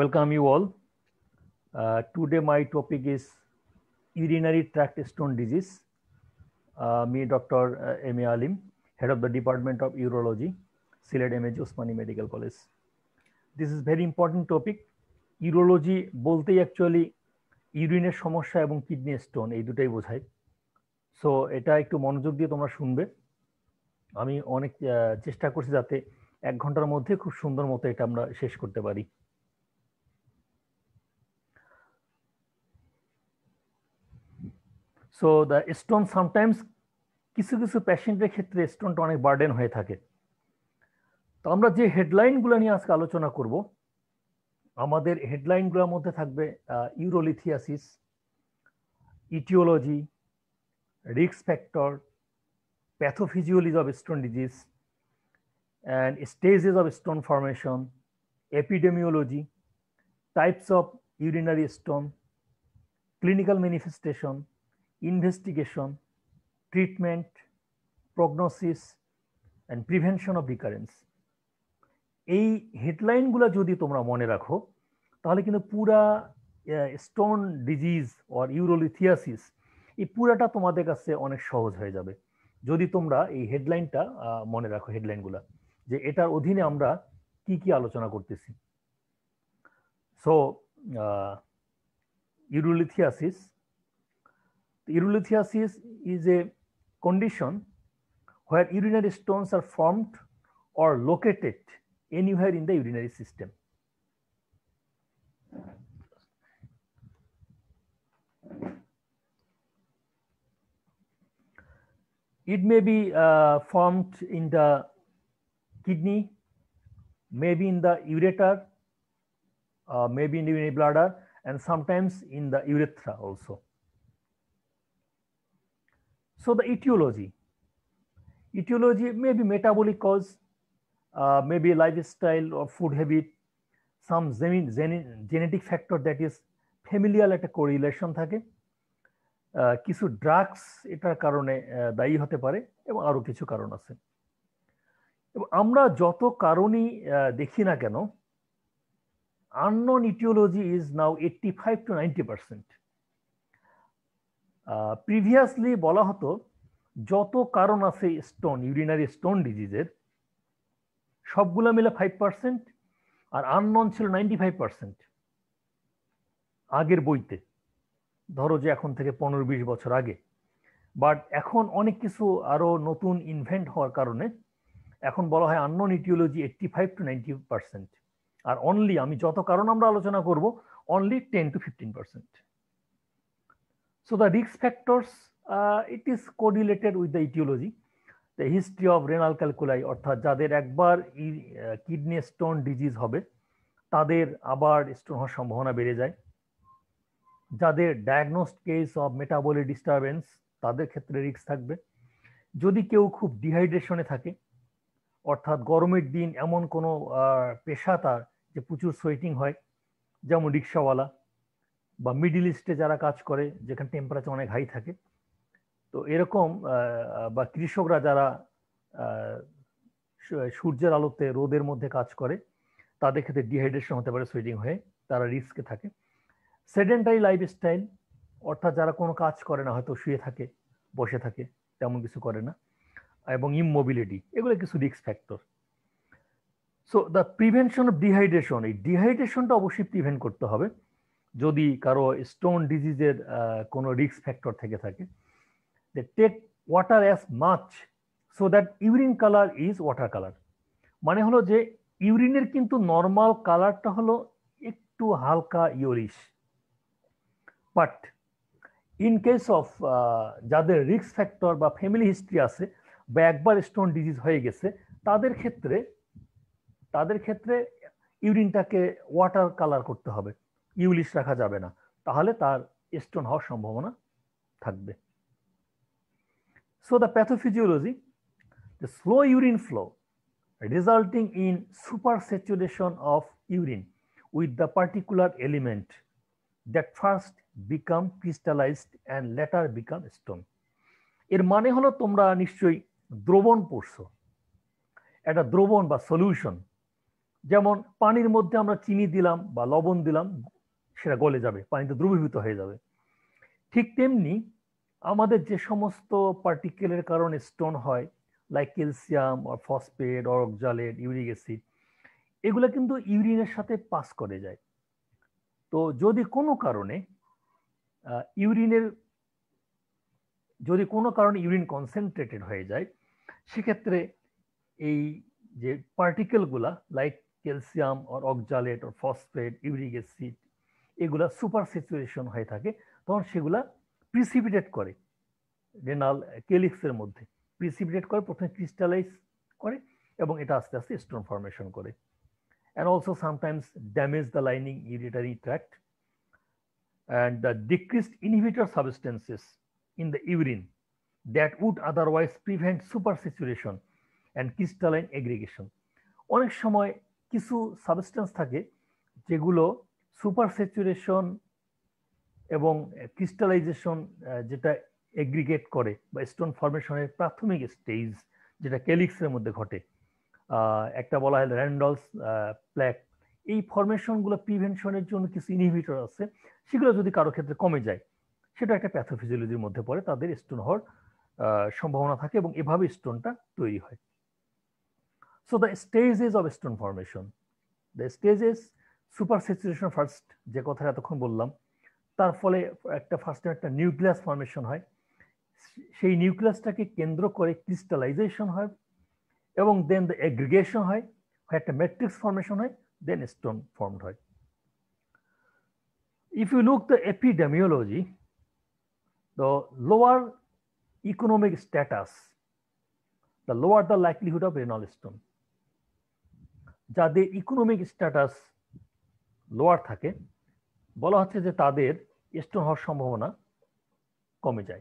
Welcome you all. Today my topic is urinary tract stone disease. Me, Dr. M. A. Alim, Head of the Department of Urology, Sylhet M.H. Osmani Medical College. This is very important topic. Urology বলতেই actually ইউরিনের সমস্যা এবং kidney stone এই দুটাই বোঝায়। So এটা একটু মনোযোগ দিয়ে তোমরা শুনবে। আমি অনেক চেষ্টা করছি যাতে 1 ঘন্টার মধ্যে খুব সুন্দর মতো এটা আমরা শেষ করতে পারি। সো দ্য স্টোন সামটাইমস কিছু কিছু পেশেন্টের ক্ষেত্রে স্টোনটা অনেক বার্ডেন হয়ে থাকে। তো আমরা যে হেডলাইনগুলো নিয়ে আজকে আলোচনা করব, আমাদের হেডলাইনগুলোর মধ্যে থাকবে urolithiasis, etiology, risk factor, pathophysiology of stone disease, and stages of stone formation, epidemiology, types of urinary stone, clinical manifestation, investigation, treatment, prognosis, and prevention of recurrence. এই হেডলাইনগুলো যদি তোমরা মনে রাখো তাহলে কিন্তু পুরা স্টোন ডিজিজ অর ইউরোলিথিয়াসিস এই পুরাটা তোমাদের কাছে অনেক সহজ হয়ে যাবে যদি তোমরা এই হেডলাইনটা মনে রাখো, হেডলাইনগুলো যে এটার অধীনে আমরা কি কি আলোচনা করতেছি। So urolithiasis is a condition where urinary stones are formed or located anywhere in the urinary system. It may be formed in the kidney, maybe in the ureter, maybe in the urinary bladder, and sometimes in the urethra also. So the etiology may be metabolic cause, maybe lifestyle or food habit, some genetic factor that is familial একটা correlation থাকে, কিছু drugs এটার কারণে দায়ী হতে পারে এবং আরো কিছু কারণ আছে। এবং আমরা যত কারণই দেখি না কেন, unknown etiology is now 85 to 90%. Previously বলা হতো যত কারণ আছে স্টোন, ইউরিনারি স্টোন ডিজিজের সবগুলো মিলে 5% আর আননোন ছিল 95% আগের বইতে, ধরো যে এখন থেকে 15-20 বছর আগে। বাট এখন অনেক কিছু আরো নতুন ইনভেন্ট হওয়ার কারণে এখন বলা হয় আননোন ইটিওলজি 85 to 90%, আর অনলি আমি যত কারণ আমরা আলোচনা করব only 10 to 15%. So the risk factors, it is correlated with the etiology. The history of renal calculi, অর্থাৎ যাদের একবার কিডনি স্টোন ডিজিজ হবে তাদের আবার স্টোন হওয়ার সম্ভাবনা বেড়ে যায়। যাদের diagnosed case of metabolic disturbance তাদের ক্ষেত্রে রিস্ক থাকবে। যদি কেউ খুব ডিহাইড্রেশনে থাকে, অর্থাৎ গরমের দিন এমন কোনো পেশা তার যে প্রচুর সোয়েটিং হয়, যেমন রিক্সাওয়ালা বা মিডল ইস্টে যারা কাজ করে যেখানে টেম্পারেচার অনেক হাই থাকে, তো এরকম বা কৃষকরা যারা সূর্যের আলোতে রোদের মধ্যে কাজ করে তাদের ক্ষেত্রে ডিহাইড্রেশন হতে পারে, সোয়েটিং হয়ে তারা রিস্কে থাকে। সেডেন্টারি লাইফস্টাইল, অর্থাৎ যারা কোনো কাজ করে না, হয়তো শুয়ে থাকে, বসে থাকে, তেমন কিছু করে না, এবং ইমোবিলিটি, এগুলো কিছু risk factor. So the prevention of dehydration, এই ডিহাইড্রেশনটা অবশ্যই প্রিভেন্ট করতে হবে যদি কারো স্টোন ডিজিজের কোনো রিস্ক ফ্যাক্টর থেকে থাকে। They take water as much so that urine colour is water colour. মানে হলো যে ইউরিনের কিন্তু নর্মাল কালারটা হলো একটু হালকা yellowish, but in case of যাদের রিস্ক ফ্যাক্টর বা ফ্যামিলি হিস্ট্রি আছে বা একবার স্টোন ডিজিজ হয়ে গেছে তাদের ক্ষেত্রে ইউরিনটাকে ওয়াটার কালার করতে হবে, ইউলিশ রাখা যাবে না, তাহলে তার স্টোন হওয়ার সম্ভাবনা থাকবে। So the pathophysiology, the slow urine flow resulting in supersaturation of urine with the particular element that first become crystallized and later become stone. এর মানে হলো তোমরা নিশ্চয়ই দ্রবণ পড়ছো, একটা দ্রবণ বা সলিউশন যেমন পানির মধ্যে আমরা চিনি দিলাম বা লবণ দিলাম, সেটা গলে যাবে, পানিতে দ্রবীভূত হয়ে যাবে। ঠিক তেমনি আমাদের যে সমস্ত পার্টিকেলের কারণে স্টোন হয়, like calcium or phosphate or oxalate, uric acid, এগুলো কিন্তু ইউরিনের সাথে পাস করে যায়। তো যদি কোনো কারণে ইউরিনের ইউরিন কনসেন্ট্রেটেড হয়ে যায়, সেক্ষেত্রে এই যে পার্টিকেলগুলা like calcium or oxalate or phosphate, uric acid, এগুলা সুপার স্যাচুরেশন হয়ে থাকে, তখন সেগুলা প্রিসিপিটেট করে রেনাল কেলিক্সের মধ্যে, প্রিসিপিটেট করে, প্রথমে ক্রিস্টালাইজ করে এবং এটা আস্তে আস্তে স্টোন ফর্মেশন করে। and also sometimes damage the lining urinary tract. And the decreased inhibitor substances in the urine that would otherwise prevent supersaturation and crystalline aggregation. অনেক সময় কিছু সাবস্টেন্স থাকে যেগুলো সুপার স্যাচুরেশন এবং ক্রিস্টালাইজেশন যেটা এগ্রিগেট করে বা স্টোন ফর্মেশনের প্রাথমিক স্টেজ যেটা ক্যালিক্সের মধ্যে ঘটে, একটা বলা হয় র্যান্ডলস প্ল্যাক, এই ফর্মেশনগুলো প্রিভেনশনের জন্য কিছু ইনহিবিটর আছে, সেগুলো যদি কারো ক্ষেত্রে কমে যায়, সেটা একটা প্যাথোফিজিওলজির মধ্যে পড়ে, তাদের স্টোন হওয়ার সম্ভাবনা থাকে এবং এভাবে স্টোনটা তৈরি হয়। So the stages of stone formation, the stages, super saturation first, যে কথাটা এতক্ষণ বললাম, তার ফলে ফার্স্টে একটা নিউক্লিয়াস ফর্মেশন হয়, সেই নিউক্লিয়াসটাকে কেন্দ্র করে ক্রিস্টালাইজেশন হয় এবং দেন দ্য এগ্রিগেশন হয়, একটা ম্যাট্রিক্স ফর্মেশন হয়, দেন স্টোন ফর্মড হয়। If you look the epidemiology, the lower economic status, the lower the likelihood of renal stone. যাদের ইকোনমিক স্ট্যাটাস লোয়ার থাকে, বলা হচ্ছে যে তাদের স্টোন হওয়ার সম্ভাবনা কমে যায়।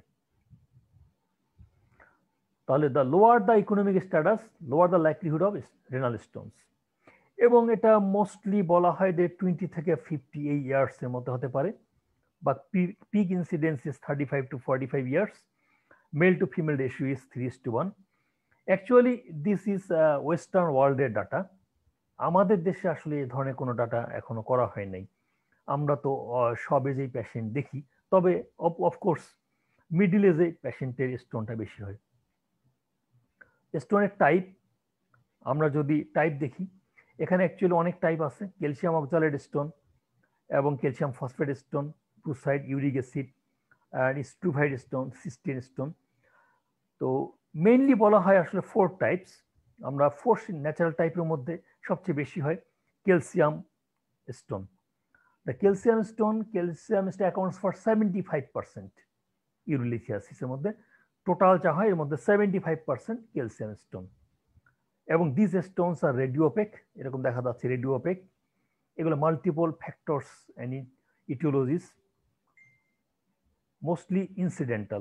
তাহলে the lower the economic status, lower the likelihood of renal stones. এবং এটা মোস্টলি বলা হয় যে 20 থেকে 50 এই ইয়ার্স এর মধ্যে হতে পারে, বা peak incidence is 35 to 45 years, male to female ratio is 3:1। Actually this is western ওয়ার্ল্ডের ডাটা, আমাদের দেশে আসলে এই ধরনের কোনো ডাটা এখনো করা হয় নাই। আমরা তো সব এজেই পেশেন্ট দেখি, তবে অফকোর্স মিডিল এজে পেশেন্টের স্টোনটা বেশি হয়। স্টোনের টাইপ, আমরা যদি টাইপ দেখি, এখানে অ্যাকচুয়ালি অনেক টাইপ আছে, ক্যালসিয়াম অক্সালেট স্টোন এবং ক্যালসিয়াম ফসফেট স্টোন, প্রুসাইড, ইউরিক অ্যাসিড, আর স্ট্রুভাইড স্টোন, সিস্টিন স্টোন। তো মেইনলি বলা হয় আসলে 4 টাইপস। আমরা 4 ন্যাচারাল টাইপের মধ্যে সবচেয়ে বেশি হয় calcium stone. The calcium stone accounts for 75% ইউরিলিথিয়াসিসের মধ্যে, টোটাল যা হয় এর মধ্যে 75% ক্যালসিয়াম স্টোন। এবং দিস স্টোনস আর রেডিওপেক, এরকম দেখা যাচ্ছে রেডিওপেক। এগুলো multiple factors and aetiologies, mostly incidental.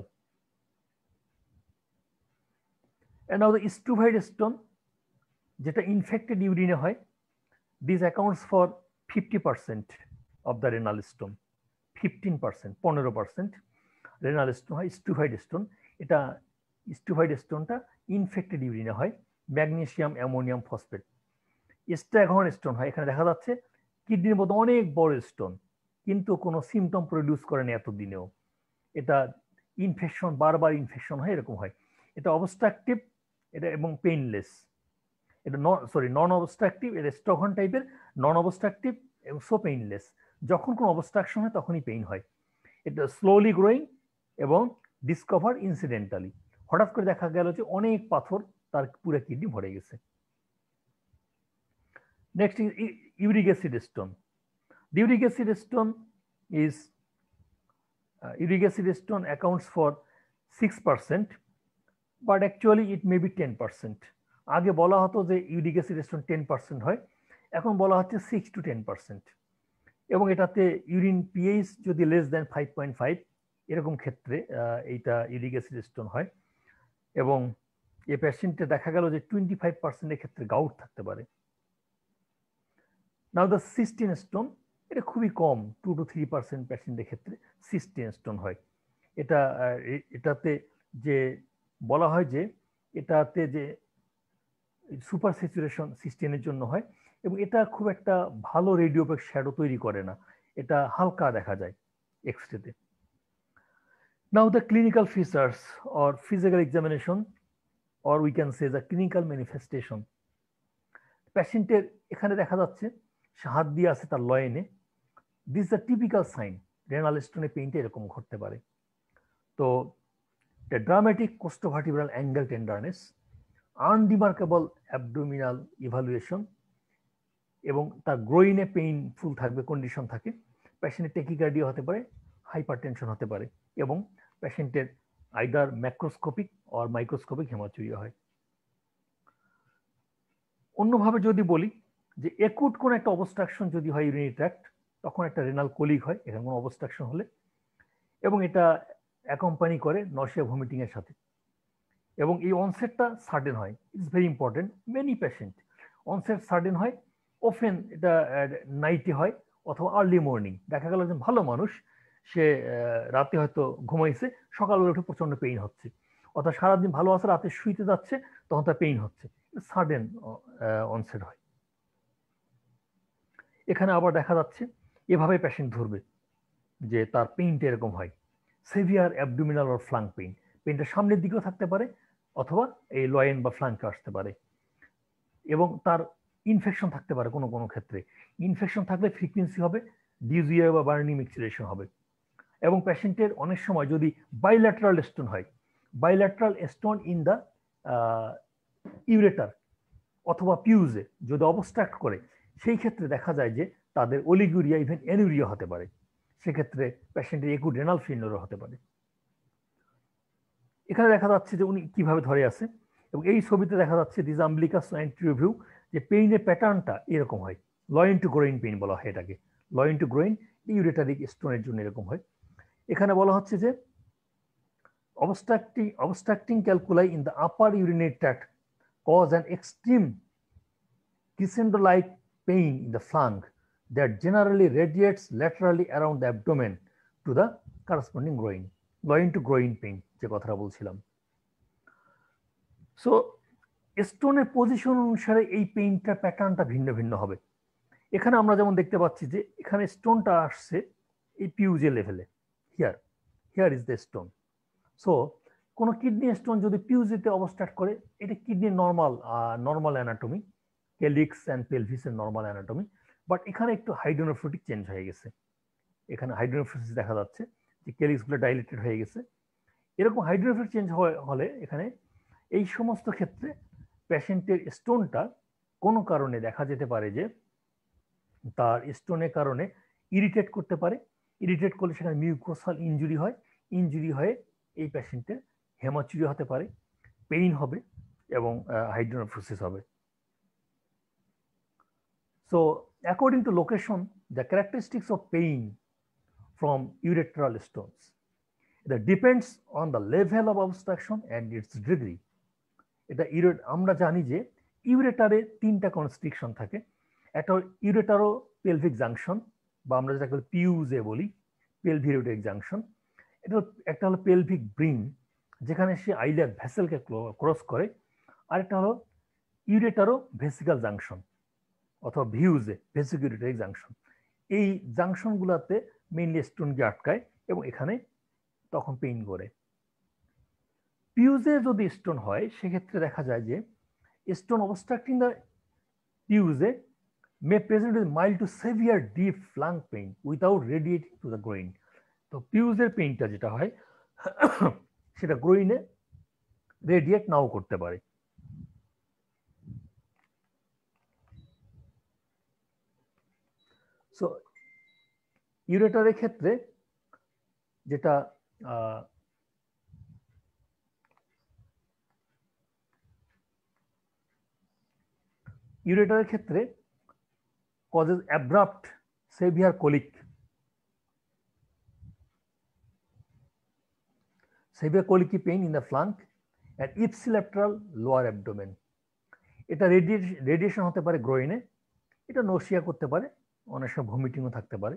And now the struvite stone, যেটা ইনফেক্টেড ইউরিনে হয়, this accounts for 50% of the renal stone. 15% renal stone হয় স্ট্রুভাইড স্টোন। এটা স্ট্রুভাইড স্টোনটা ইনফেক্টেড ইউরিনে হয়, ম্যাগনেসিয়াম অ্যামোনিয়াম ফসফেট। স্ট্রাগহর্ন স্টোন হয়, এখানে দেখা যাচ্ছে কিডনির মধ্যে অনেক বড় স্টোন, কিন্তু কোনো সিমটম প্রডিউস করেনি এতদিনেও। এটা ইনফেকশন, বারবার ইনফেকশন হয়, এরকম হয়। এটা অবস্ট্রাকটিভ, এটা এবং পেইনলেস। এটা নন অবস্ট্রাকটিভ, এটা স্টকহর্ন টাইপের, নন অবস্ট্রাকটিভ এবং সো পেইনলেস। যখন কোনো অবস্ট্রাকশন হয় তখনই পেইন হয়। এটা স্লোলি গ্রোয়িং এবং ডিসকভার ইনসিডেন্টালি, হঠাৎ করে দেখা গেল যে অনেক পাথর তার পুরো কিডনি ভরে গেছে। Next is uric acid stone. The uric acid stone accounts for 6%, but actually it may be 10%. আগে বলা হতো যে ইউরিক অ্যাসিড স্টোন 10% হয়, এখন বলা হচ্ছে 6 to 10%। এবং এটাতে ইউরিন পিএইচ যদি লেস দেন 5.5 এরকম ক্ষেত্রে এইটা ইউরিক অ্যাসিড স্টোন হয়। এবং এই পেশেন্টে দেখা গেল যে 25% ক্ষেত্রে গাউট থাকতে পারে। নাও দ্য সিস্টিন স্টোন, এটা খুবই কম, 2 to 3% পেশেন্টের ক্ষেত্রে সিস্টিন স্টোন হয়। এটাতে যে বলা হয় যে এটাতে যে সুপার স্যাচুরেশন সিস্টিনের জন্য হয়, এবং এটা খুব একটা ভালো রেডিওপ্যাক শ্যাডো তৈরি করে না, এটা হালকা দেখা যায় এক্সরেতে। Now the clinical features or physical examination or we can say the clinical manifestation. পেশেন্টের এখানে দেখা যাচ্ছে সে হাত দিয়ে আছে তার লয়েনে, this the typical sign renal স্টোনে পেইনটা এরকম ঘটতে পারে। তো dramatic costovertebral angle tenderness, unremarkable abdominal evaluation, এবং তার গ্রোইনে পেইনফুল থাকবে, কন্ডিশন থাকে, পেশেন্টের টেকিকার্ডিয়া হতে পারে, হাইপারটেনশন হতে পারে, এবং পেশেন্টের either macroscopic or microscopic haematuria হয়। অন্যভাবে যদি বলি যে একুট কোন একটা অবস্ট্রাকশন যদি হয় ইউরিনারি ট্র্যাক্ট, তখন একটা রেনাল কোলিক হয় এখানে কোনো অবস্ট্রাকশন হলে, এবং এটা অ্যাকম্পানি করে নশিয়া ভমিটিং এর সাথে, এবং এই অনসেটটা সাডেন হয়। It's very important, many patient onset sudden হয়, ওফেন এটা নাইটে হয় অথবা আর্লি মর্নিং। দেখা গেল যে ভালো মানুষ, সে রাতে হয়তো ঘুমাইছে, সকালবেলা উঠে প্রচন্ড পেইন হচ্ছে, অর্থাৎ সারাদিন ভালো আছে, রাতে শুইতে যাচ্ছে তখন তার পেইন হচ্ছে, সাডেন অনসেট হয়। এখানে আবার দেখা যাচ্ছে এভাবে পেশেন্ট ধরবে যে তার পেইনটা এরকম হয়, severe abdominal or flank pain, পেইনটা সামনের দিকেও থাকতে পারে অথবা এই লয়েন বা ফ্লাঙ্কে আসতে পারে, এবং তার ইনফেকশন থাকতে পারে কোনো কোনো ক্ষেত্রে। ইনফেকশন থাকলে ফ্রিকুয়েন্সি হবে ডিউজিয়া বা বার্নি মিক্সুরেশন হবে, এবং পেশেন্টের অনেক সময় যদি বাইল্যাটারাল স্টোন হয়, bilateral stone in the ureter অথবা পিউজে যদি অবস্ট্রাক্ট করে, সেই ক্ষেত্রে দেখা যায় যে তাদের অলিগুরিয়া ইভেন অ্যানুরিয়া হতে পারে, সেক্ষেত্রে পেশেন্টের একুট রেনাল ফেলিওর হতে পারে। এখানে দেখা যাচ্ছে যে উনি কিভাবে ধরে আছে, এবং এই ছবিতে দেখা যাচ্ছে দিস আম্বলিকাস অ্যান্টেরিয়র ভিউ, যে পেইনের প্যাটার্নটা এরকম হয়, লয়েন টু গ্রোইন পেইন বলা হয় এটাকে, লয়েন টু গ্রোইন ইউরেটারিক স্টোনের জন্য এরকম হয়। এখানে বলা হচ্ছে যে obstructing calculi in the upper urinary tract cause an extreme crescendo-like pain in the flank that generally radiates laterally around the abdomen to the corresponding groin, loin to groin pain যে কথাটা বলছিলাম। সো স্টোনের position অনুসারে এই পেইনটার প্যাটার্নটা ভিন্ন ভিন্ন হবে। এখানে আমরা যেমন দেখতে পাচ্ছি যে এখানে স্টোনটা আসছে এই পিউজে লেভেলে, here is the stone. So কোনো কিডনি স্টোন যদি পিউজিতে অবস্ট্রাক্ট করে, এটা কিডনির নর্মাল অ্যানাটমি, কেলিক্স অ্যান্ড পেলভিসের নর্মাল অ্যানাটমি, বাট এখানে একটু হাইড্রোনেফ্রোটিক চেঞ্জ হয়ে গেছে, এখানে হাইড্রোনেফ্রোসিস দেখা যাচ্ছে যে কেলিক্সগুলো ডাইলেটেড হয়ে গেছে। এরকম হাইড্রোনেফ্রোটিক চেঞ্জ হলে এখানে এই সমস্ত ক্ষেত্রে পেশেন্টের স্টোনটা কোনো কারণে দেখা যেতে পারে যে তার স্টোনের কারণে ইরিটেট করতে পারে, ইরিটেট করলে সেখানে মিউকোসাল ইনজুরি হয়, ইনজুরি হয়ে এই পেশেন্টের হেমাচুরি হতে পারে, পেইন হবে এবং হাইড্রোনেফ্রোসিস হবে। So according to location, the characteristics of pain from ureteral stones, that depends on the level of obstruction and its degree. এটা আমরা জানি যে ইউরেটারে 3টা কনস্ট্রিকশন থাকে, একটা ইউরেটারো পেলভিক জাংশন বা আমরা যেটাকে পিউজে বলি, পেলভিউরেটিক জাংশন, একটা হলো পেলভিক ব্রিন যেখানে সে আইলিয়াক ভেসেলকে ক্রস করে, আরেকটা হলো ইউরেটারো ভেসিকাল জাংশন অথবা ভিউজে ভেসিক ইউরেটারিক জাংশন। এই জাংশনগুলোতে মেইনলি স্টোন গিয়ে আটকায় এবং এখানে তখন পেইন করে। পিউজে যদি স্টোন হয় সেক্ষেত্রে দেখা যায় যে stone obstructing the PUJ may present with mild to severe deep flank pain without radiating to the groin. তো পিউজের পেইনটা যেটা হয় সেটা গ্রোইনে রেডিয়েট নাও করতে পারে। সো ইউরেটারের ক্ষেত্রে যেটা ইউরেটারের ক্ষেত্রে causes abrupt severe colic, severe colicky pain in the flank and ipsilateral lower abdomen. এটা রেডিয়েশন হতে পারে গ্রোইনে, এটা নশিয়া করতে পারে, অনেক সময় ভমিটিংও থাকতে পারে।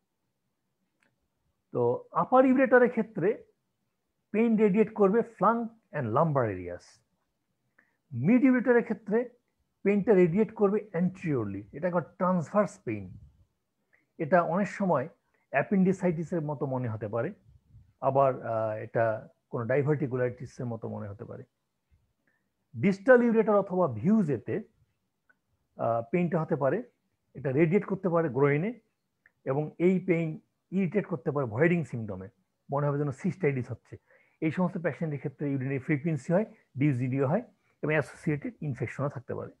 তো আপার ইউরেটারের ক্ষেত্রে পেইন রেডিয়েট করবে flank and lumbar areas. Mid ইউরেটারের ক্ষেত্রে পেইনটা রেডিয়েট করবে অ্যান্টিরিয়রলি, এটা একটা ট্রান্সভার্স পেইন। এটা অনেক সময় অ্যাপেন্ডিসাইটিসের মতো মনে হতে পারে, আবার এটা কোনো ডাইভার্টিকুলাইটিসের মতো মনে হতে পারে। ডিস্টাল ইউরেটার অথবা ভিউজেতে পেইনটা হতে পারে, এটা রেডিয়েট করতে পারে গ্রোইনে, এবং এই পেইন ইরিটেট করতে পারে ভয়েডিং সিমটমে, মনে হবে যেন সিস্টাইটিস হচ্ছে। এই সমস্ত পেশেন্টের ক্ষেত্রে ইউরিনারি ফ্রিকুয়েন্সি হয়, ডিউজিডিও হয়, এবং অ্যাসোসিয়েটেড ইনফেকশনও থাকতে পারে।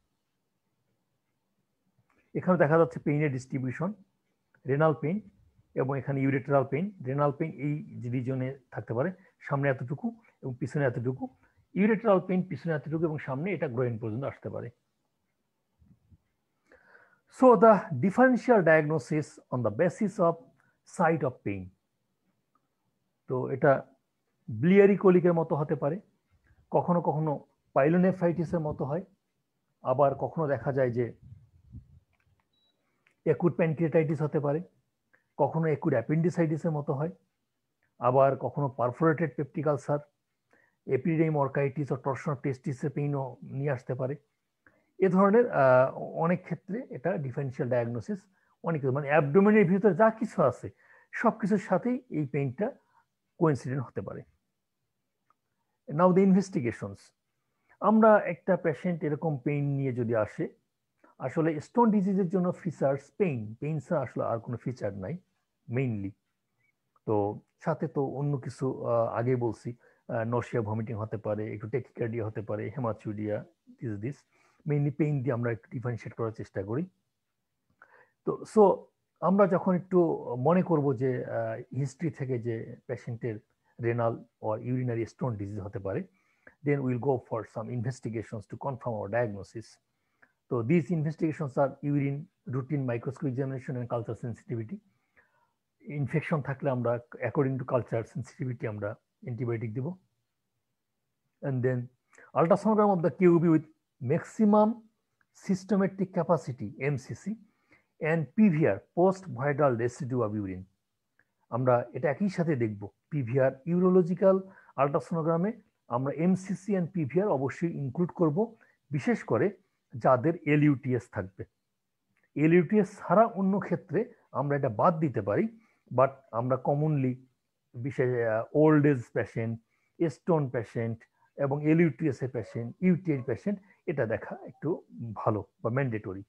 এখানে দেখা যাচ্ছে পেইনের ডিস্ট্রিবিউশন, রেনাল পেইন এবং এখানে ইউরেটারাল পেইন। রেনাল পেইন এই রিজনে থাকতে পারে, সামনে এতটুকু এবং পিছনে এতটুকু। ইউরেটারাল পেইন পিছনে এতটুকু এবং সামনে এটা গ্রোইন পর্যন্ত আসতে পারে। So the differential diagnosis on the basis of site of pain, তো এটা ব্লিয়ারি কোলিকের মতো হতে পারে, কখনো কখনো পাইলোনেফ্রাইটিসের মতো হয়, আবার কখনো দেখা যায় যে অ্যাকুট প্যানক্রিয়াটাইটিস হতে পারে, কখনো অ্যাকুট অ্যাপেন্ডিসাইটিসের মতো হয়, আবার কখনো perforated peptic ulcer, epididymo orchitis ও টর্শন টেস্টিসের পেইনও নিয়ে আসতে পারে। এ ধরনের অনেক ক্ষেত্রে এটা ডিফারেন্সিয়াল ডায়াগনোসিস অনেক, মানে অ্যাবডোমেনের ভিতরে যা কিছু আছে সব কিছুর সাথেই এই পেইনটা কোইন্সিডেন্ট হতে পারে। Now the investigations. আমরা একটা পেশেন্ট এরকম পেইন নিয়ে যদি আসে, আসলে স্টোন ডিজিজের জন্য ফিচার্স পেইন ছাড়া আসলে আর কোনো ফিচার নাই মেইনলি। তো সাথে তো অন্য কিছু আগে বলছি, নর্সিয়া ভমিটিং হতে পারে, একটু টেকিকার্ডিয়া হতে পারে, হেমাচুরিয়া, দিস মেইনলি পেইন দিয়ে আমরা একটু ডিফারেন্সিয়েট করার চেষ্টা করি। তো সো আমরা যখন একটু মনে করব যে হিস্ট্রি থেকে যে পেশেন্টের renal or urinary stone disease হতে পারে, then we'll go for some investigations to confirm our diagnosis. So these investigations are urine, routine microscopic examination and culture sensitivity. Infection থাকলে আমরা অ্যাকর্ডিং টু কালচার সেন্সিটিভিটি আমরা antibiotic দেব। and then ultrasonogram of the QB with maximum systematic capacity MCC and PVR post voidal residue of urine, আমরা এটা একই সাথে দেখব। PVR urological আল্ট্রাসোনোগ্রামে আমরা এমসিসি এন্ড পিভিআর অবশ্যই ইনক্লুড করব, বিশেষ করে যাদের এলইউটিএস থাকবে। এলইউটিএস ছাড়া অন্য ক্ষেত্রে আমরা এটা বাদ দিতে পারি, বাট আমরা কমনলি বিশেষ old age patient, stone patient এবং এলইউটিএস এর পেশেন্ট, ইউটিআই পেশেন্ট, এটা দেখা একটু ভালো বা mandatory.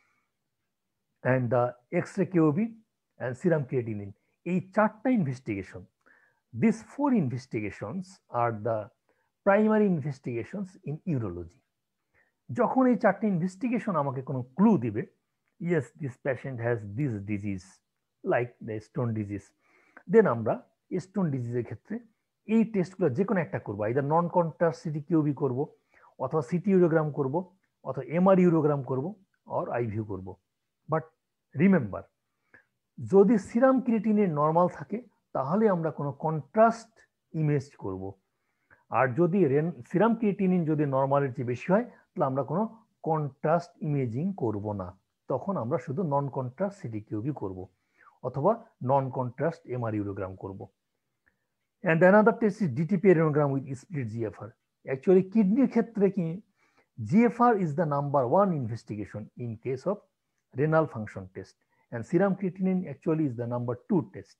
And the x-ray KUB and serum creatinine, এই চারটা investigation, this 4 investigations are the primary investigations in urology. যখন এই চারটে ইনভেস্টিগেশন আমাকে কোনো ক্লু দিবে, yes this patient has this disease like the stone disease, then আমরা স্টোন ডিজিজের ক্ষেত্রে এই টেস্টগুলো যে কোনো একটা করবো, either non contrast CT KUB করবো, অথবা সিটি ইউরোগ্রাম করবো, অথবা এমআর ইউরোগ্রাম করবো, অর আইভিউ করবো। বাট রিমেম্বার, যদি সিরাম ক্রিয়েটিনিন নর্মাল থাকে তাহলে আমরা কোনো কন্ট্রাস্ট ইমেজ করব, আর যদি সিরাম ক্রিয়েটিনিন যদি নর্মালের চেয়ে বেশি হয় তাহলে আমরা কোনো কন্ট্রাস্ট ইমেজিং করব না, তখন আমরা শুধু নন কন্ট্রাস্ট সিটি কিউবি করব অথবা নন কন্ট্রাস্ট এমআর ইউরোগ্রাম করব। And another test is DTPA renogram with split GFR. Actually কিডনির ক্ষেত্রে কি GFR is the number 1 investigation in case of renal function test, and serum creatinine actually is the number 2 test.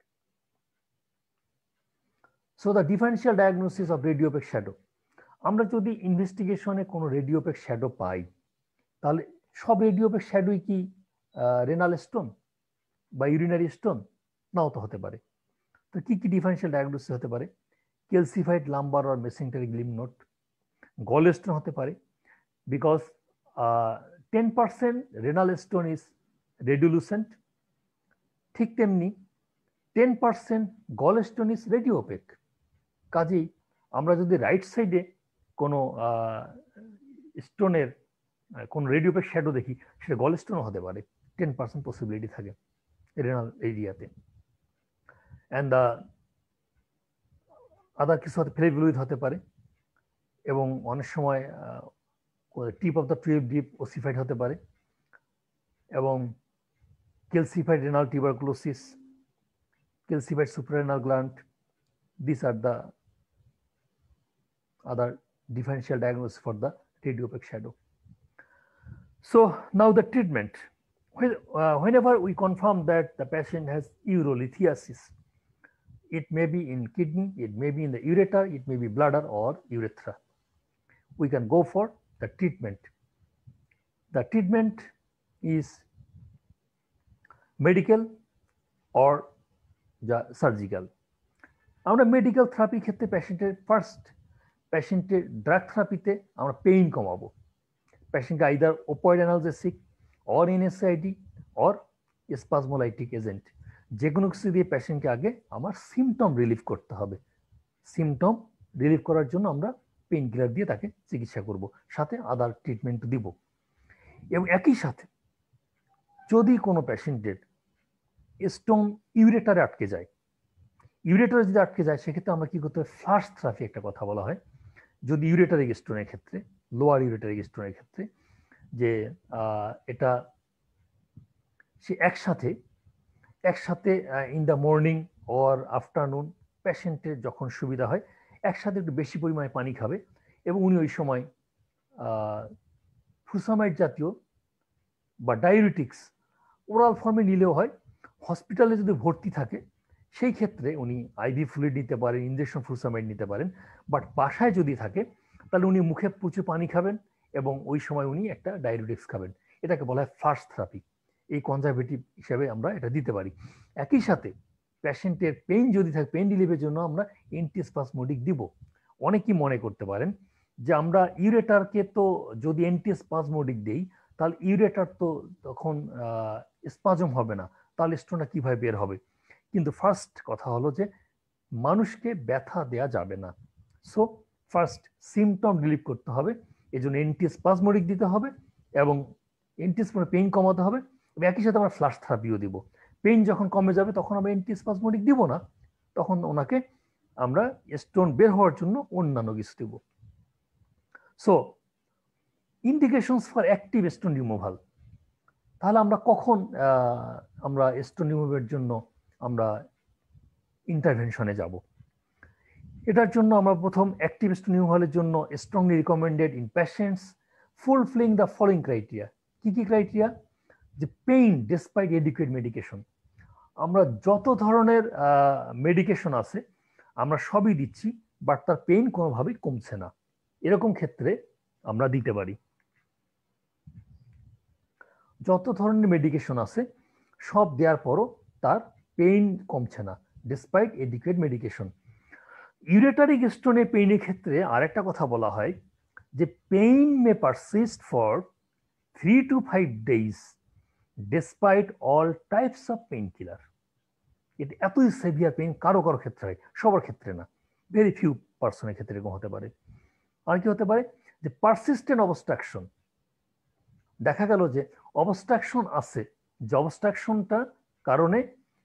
So the differential diagnosis of radiopaque shadow, আমরা যদি ইনভেস্টিগেশনে কোনো রেডিওপেক shadow পাই তাহলে সব radiopaque শ্যাডোই কি রেনাল স্টোন বা ইউরিনারি স্টোন? নাও তো হতে পারে। তো কি কি ডিফারেন্সিয়াল ডায়াগনোসিস হতে পারে? Calcified lumbar or mesenteric lymph node, gallstone হতে পারে, because 10% renal stone is radiolucent, ঠিক তেমনি 10% gallstone is radiopaque। কাজেই আমরা যদি রাইট সাইডে কোনো স্টোনের কোন রেডিওপেক শ্যাডো দেখি, সেটা গলস্টোনও হতে পারে, 10% পসিবিলিটি থাকে রেনাল এরিয়াতে। অ্যান্ড আদার কিছু হতে ফ্লেভুইড হতে পারে, এবং অনেক সময় tip of the twelve rib ossified হতে পারে, এবং calcified renal tuberculosis, calcified suprarenal gland, this are the other differential diagnosis for the radiopaque shadow. So now the treatment. Whenever we confirm that the patient has urolithiasis, it may be in kidney, it may be in the ureter, it may be bladder or urethra, we can go for the treatment. The treatment is medical or surgical. আমরা medical therapy ক্ষেত্রে পেশেন্টের drug থেরাপিতে আমরা pain কমাবো। পেশেন্টকে either opioid analgesic or NSAID or spasmolytic agent, যে কোনো কিছু দিয়ে পেশেন্টকে আগে আমার সিমটম রিলিফ করতে হবে। সিমটম রিলিফ করার জন্য আমরা পেইন কিলার দিয়ে তাকে চিকিৎসা করব, সাথে আদার ট্রিটমেন্ট দিব। এবং একই সাথে যদি কোনো পেশেন্টের স্টোন ইউরেটারে আটকে যায়, ইউরেটারে যদি আটকে যায় সেক্ষেত্রে আমরা কি করতে হয়, ফ্লাশ থেরাপি একটা কথা বলা হয়। যদি ইউরেটারিক স্টোনের ক্ষেত্রে, লোয়ার ইউরেটারিক স্টোনের ক্ষেত্রে, যে এটা সে একসাথে in the morning or afternoon পেশেন্টের যখন সুবিধা হয় একসাথে একটু বেশি পরিমাণে পানি খাবে এবং উনি ওই সময় ফুসামাইড জাতীয় বা ডায়ুরেটিক্স ওরাল ফর্মে নিলেও হয়। হসপিটালে যদি ভর্তি থাকে সেই ক্ষেত্রে উনি আইভি ফ্লুইড নিতে পারেন, ইনজেকশন ফুসামাইড নিতে পারেন। বাট বাসায় যদি থাকে তাহলে উনি মুখে প্রচুর পানি খাবেন এবং ওই সময় উনি একটা ডায়ুরেটিক্স খাবেন। এটাকে বলা হয় ফ্লাশ থেরাপি। এই কনজারভেটিভ হিসাবে আমরা এটা দিতে পারি। একই সাথে পেশেন্টের পেইন যদি থাকে, পেইন রিলিফের জন্য আমরা অ্যান্টিস্পাজমোডিক দিব। অনেকেই মনে করতে পারেন যে আমরা ইউরেটারকে তো যদি অ্যান্টিস্পাজমোডিক দেই তাহলে ইউরেটার তো তখন স্পাজম হবে না, তাহলে স্টোনটা কিভাবে বের হবে? কিন্তু ফার্স্ট কথা হলো যে মানুষকে ব্যথা দেয়া যাবে না। সো ফার্স্ট সিমটম রিলিফ করতে হবে, এই জন্য অ্যান্টিস্পাজমোডিক দিতে হবে এবং অ্যান্টিস্পাজমোডিক পেইন কমাতে হবে। একই সাথে আমরা ফ্লাশ থেরাপিও দিব। পেইন যখন কমে যাবে তখন আমরা অ্যান্টিস্পাজমোডিক দিব না, তখন ওনাকে আমরা স্টোন বের হওয়ার জন্য অন্যান্য কিছু দেব। So indications for active stone removal. তাহলে আমরা কখন আমরা স্টোন রিমুভের জন্য আমরা ইন্টারভেনশনে যাব? এটার জন্য আমরা প্রথম অ্যাক্টিভ স্টোন রিমুভালের জন্য strongly recommended in patients fulfilling the following criteria. কি কি ক্রাইটেরিয়া? যে পেইন ডিসপাইট এডিকুয়েট মেডিকেশন। আমরা যত ধরনের মেডিকেশন আছে আমরা সবই দিচ্ছি, বাট তার পেইন কোনোভাবেই কমছে না, এরকম ক্ষেত্রে আমরা দিতে পারি। যত ধরনের মেডিকেশন আছে সব দেওয়ার পরও তার পেইন কমছে না ডিসপাইট এডিকুয়েট মেডিকেশন। ইউরেটারিক স্টোনের পেইনের ক্ষেত্রে আরেকটা কথা বলা হয় যে pain may persist for 3 to 5 days despite all types of painkiller. এটা এতই সেভিয়ার পেইন কারো কারো ক্ষেত্রে হয়, সবার ক্ষেত্রে না, ভেরি ফিউ পার্সনের ক্ষেত্রে এরকম হতে পারে। আর কি হতে পারে যে পারসিস্টেন্ট অবস্ট্রাকশন। দেখা গেল যে অবস্ট্রাকশন আছে, যে অবস্ট্রাকশনটার কারণে